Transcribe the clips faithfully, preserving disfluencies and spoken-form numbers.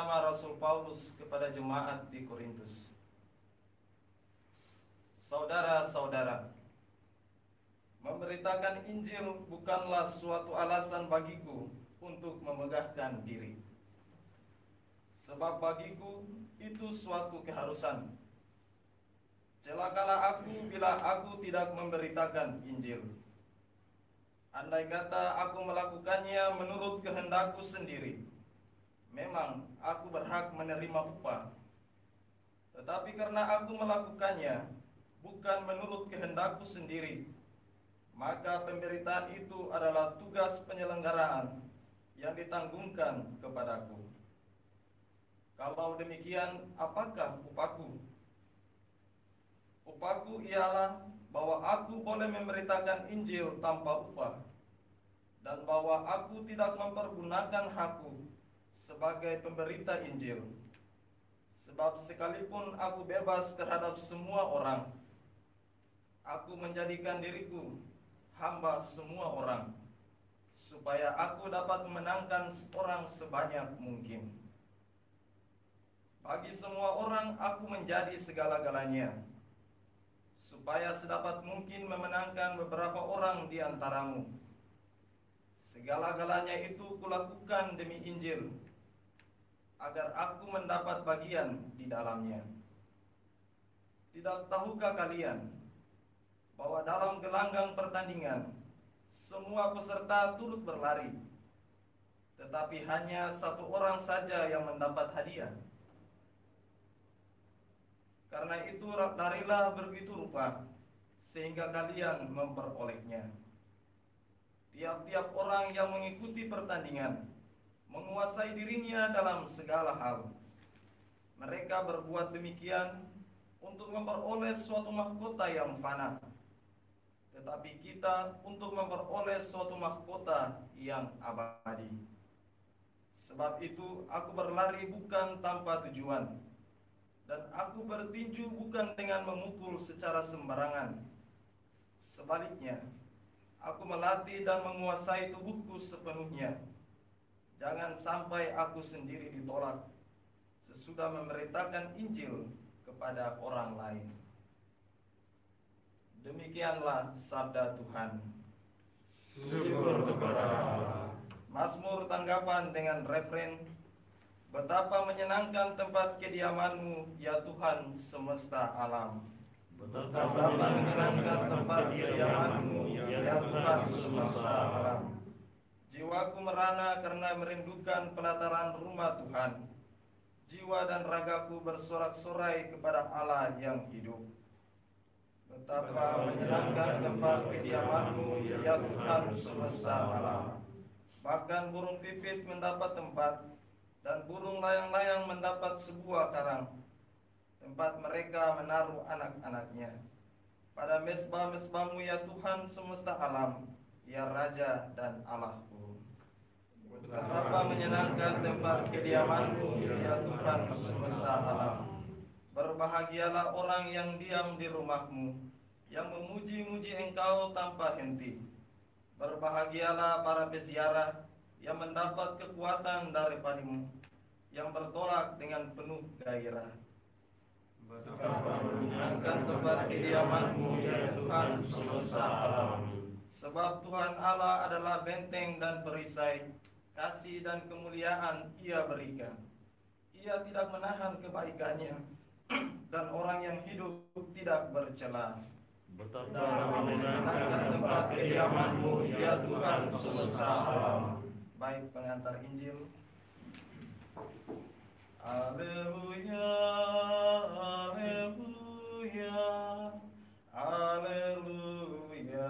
nama Rasul Paulus kepada jemaat di Korintus. Saudara-saudara, memberitakan Injil bukanlah suatu alasan bagiku untuk memegahkan diri. Sebab bagiku itu suatu keharusan. Celakalah aku bila aku tidak memberitakan Injil. Andai kata aku melakukannya menurut kehendakku sendiri, memang aku berhak menerima upah. Tetapi karena aku melakukannya bukan menurut kehendakku sendiri, maka pemberitaan itu adalah tugas penyelenggaraan yang ditanggungkan kepadaku. Kalau demikian, apakah upahku? Upahku ialah bahwa aku boleh memberitakan Injil tanpa upah, dan bahwa aku tidak mempergunakan hakku sebagai pemberita Injil. Sebab sekalipun aku bebas terhadap semua orang, aku menjadikan diriku hamba semua orang, supaya aku dapat memenangkan orang sebanyak mungkin. Bagi semua orang aku menjadi segala-galanya, supaya sedapat mungkin memenangkan beberapa orang di antaramu. Segala-galanya itu kulakukan demi Injil, agar aku mendapat bagian di dalamnya. Tidak tahukah kalian bahwa dalam gelanggang pertandingan semua peserta turut berlari, tetapi hanya satu orang saja yang mendapat hadiah? Karena itu larilah begitu rupa, sehingga kalian memperolehnya. Tiap-tiap orang yang mengikuti pertandingan menguasai dirinya dalam segala hal. Mereka berbuat demikian untuk memperoleh suatu mahkota yang fana, tetapi kita untuk memperoleh suatu mahkota yang abadi. Sebab itu aku berlari bukan tanpa tujuan, dan aku bertinju bukan dengan memukul secara sembarangan. Sebaliknya, aku melatih dan menguasai tubuhku sepenuhnya. Jangan sampai aku sendiri ditolak sesudah memberitakan Injil kepada orang lain. Demikianlah sabda Tuhan. Syukur kepada Allah. Mazmur tanggapan dengan refren: betapa menyenangkan tempat kediaman-Mu, ya Tuhan semesta alam. Betapa menyenangkan tempat kediaman-Mu, ya Tuhan semesta alam. Jiwaku merana karena merindukan pelataran rumah Tuhan. Jiwa dan ragaku bersorak-sorai kepada Allah yang hidup. Betapa menyenangkan tempat kediaman-Mu, ya Tuhan semesta alam. Bahkan burung pipit mendapat tempat, dan burung layang-layang mendapat sebuah karang, tempat mereka menaruh anak-anaknya. Pada mesbah-mesbah-Mu, ya Tuhan semesta alam, ya Raja dan Allahku. Betapa menyenangkan tempat kediaman-Mu, ya Tuhan semesta alam. Berbahagialah orang yang diam di rumah-Mu, yang memuji-muji Engkau tanpa henti. Berbahagialah para peziarah yang mendapat kekuatan daripada-Mu, yang bertolak dengan penuh gairah. Betapa menyenangkan tempat kediaman-Mu, ya Tuhan semesta alam. Sebab Tuhan Allah adalah benteng dan perisai, kasih dan kemuliaan Ia berikan. Ia tidak menahan kebaikannya, dan orang yang hidup tidak bercela. Betapa menyenangkan tempat kediaman-Mu, ya Tuhan semesta alam. Baik pengantar Injil. Haleluya, haleluya, haleluya,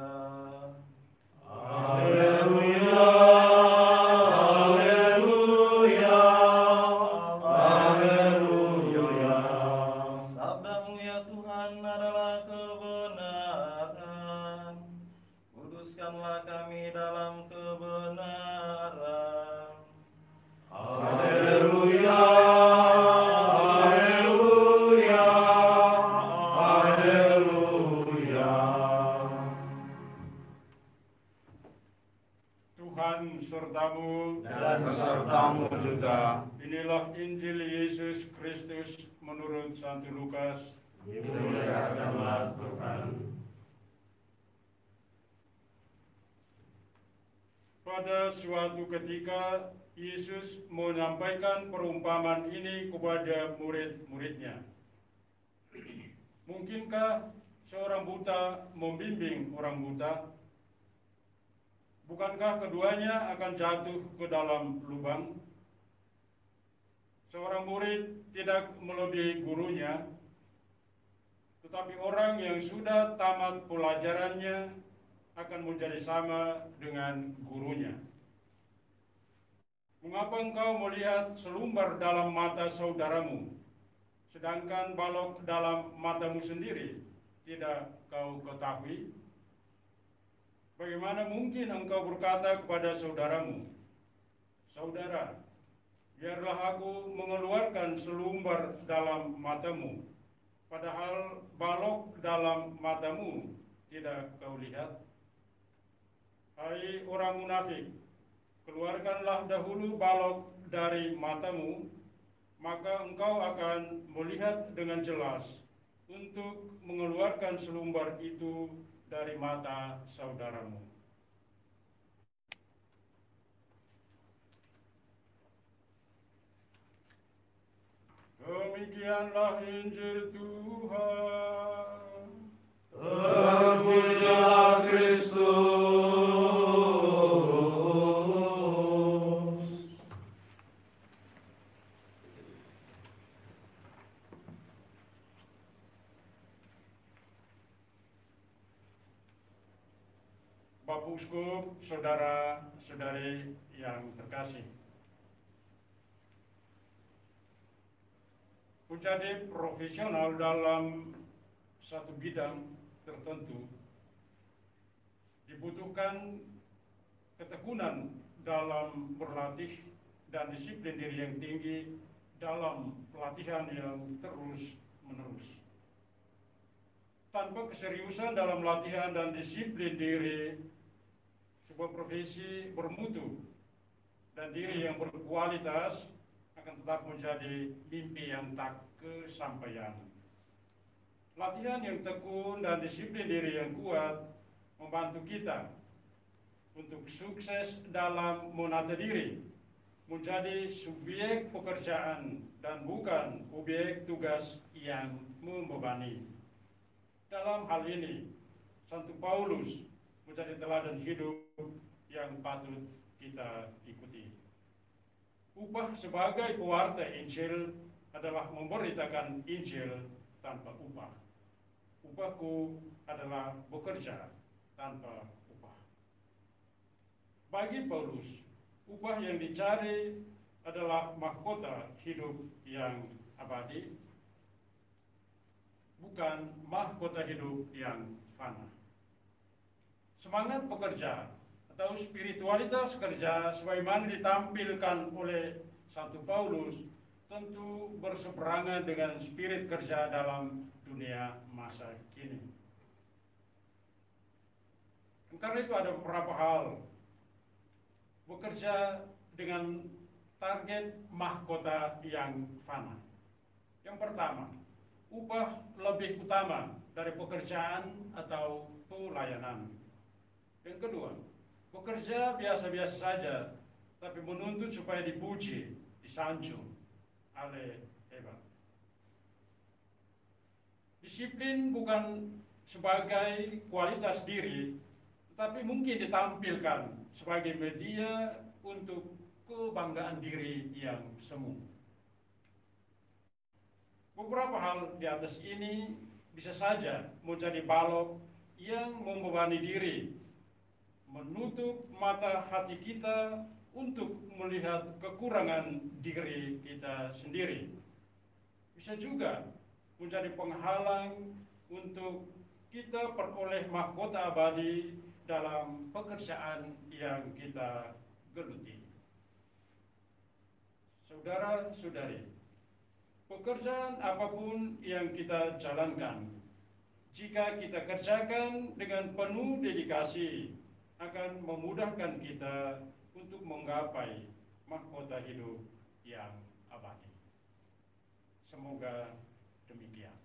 Haleluya, haleluya, haleluya. Sabda-Mu ya Tuhan adalah kebenaran. Kuduskanlah kami dalam kebenaran. Haleluya, Inilah Injil Yesus Kristus menurut Santo Lukas. Dimuliakanlah Tuhan. Pada suatu ketika, Yesus menyampaikan perumpamaan ini kepada murid-muridnya. Mungkinkah seorang buta membimbing orang buta? Bukankah keduanya akan jatuh ke dalam lubang? Seorang murid tidak melebihi gurunya, tetapi orang yang sudah tamat pelajarannya akan menjadi sama dengan gurunya. Mengapa engkau melihat selumbar dalam mata saudaramu, sedangkan balok dalam matamu sendiri tidak kau ketahui? Bagaimana mungkin engkau berkata kepada saudaramu, "Saudara, biarlah aku mengeluarkan selumbar dalam matamu," padahal balok dalam matamu tidak kau lihat? Hai orang munafik, keluarkanlah dahulu balok dari matamu, maka engkau akan melihat dengan jelas untuk mengeluarkan selumbar itu dari mata saudaramu. Demikianlah Injil Tuhan. Terpujilah Kristus. Bapak Uskup, saudara-saudari yang terkasih, menjadi profesional dalam satu bidang tertentu dibutuhkan ketekunan dalam berlatih dan disiplin diri yang tinggi dalam pelatihan yang terus-menerus. Tanpa keseriusan dalam latihan dan disiplin diri, sebuah profesi bermutu dan diri yang berkualitas akan tetap menjadi mimpi yang tak kesampaian. Latihan yang tekun dan disiplin diri yang kuat membantu kita untuk sukses dalam menata diri, menjadi subjek pekerjaan dan bukan objek tugas yang membebani. Dalam hal ini, Santo Paulus menjadi teladan hidup yang patut kita ikuti. Upah sebagai pewarta Injil adalah memberitakan Injil tanpa upah. Upahku adalah bekerja tanpa upah. Bagi Paulus, upah yang dicari adalah mahkota hidup yang abadi, bukan mahkota hidup yang fana. Semangat pekerja atau spiritualitas kerja sebagaimana ditampilkan oleh Santo Paulus tentu berseberangan dengan spirit kerja dalam dunia masa kini. Karena itu ada beberapa hal. Bekerja dengan target mahkota yang fana. Yang pertama, upah lebih utama dari pekerjaan atau pelayanan. Yang kedua, bekerja biasa-biasa saja, tapi menuntut supaya dipuji, disanjung oleh hebat. Disiplin bukan sebagai kualitas diri, tetapi mungkin ditampilkan sebagai media untuk kebanggaan diri yang semu. Beberapa hal di atas ini bisa saja menjadi balok yang membebani diri, menutup mata hati kita untuk melihat kekurangan diri kita sendiri. Bisa juga menjadi penghalang untuk kita peroleh mahkota abadi dalam pekerjaan yang kita geluti. Saudara-saudari, pekerjaan apapun yang kita jalankan, jika kita kerjakan dengan penuh dedikasi, akan memudahkan kita untuk menggapai mahkota hidup yang abadi. Semoga demikian.